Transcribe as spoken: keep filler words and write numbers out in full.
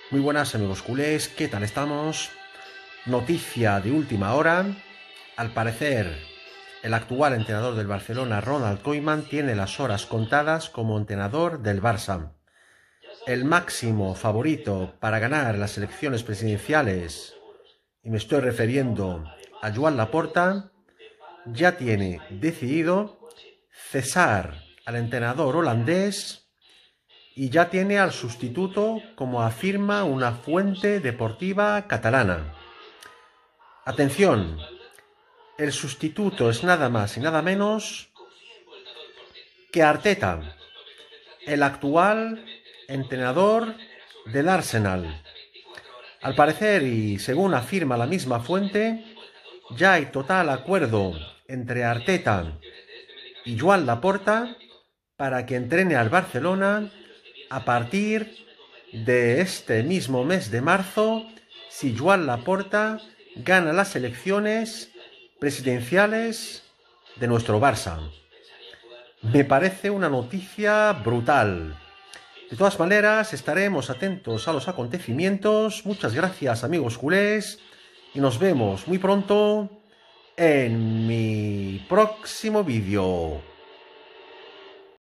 Muy buenas amigos culés, ¿qué tal estamos? Noticia de última hora. Al parecer, el actual entrenador del Barcelona, Ronald Koeman, tiene las horas contadas como entrenador del Barça. El máximo favorito para ganar las elecciones presidenciales, y me estoy refiriendo a Joan Laporta, ya tiene decidido cesar al entrenador holandés y ya tiene al sustituto, como afirma una fuente deportiva catalana. Atención, el sustituto es nada más y nada menos que Arteta, el actual entrenador del Arsenal. Al parecer, y según afirma la misma fuente, ya hay total acuerdo entre Arteta y Joan Laporta para que entrene al Barcelona a partir de este mismo mes de marzo, si Joan Laporta gana las elecciones presidenciales de nuestro Barça. Me parece una noticia brutal. De todas maneras, estaremos atentos a los acontecimientos. Muchas gracias, amigos culés, y nos vemos muy pronto en mi próximo vídeo.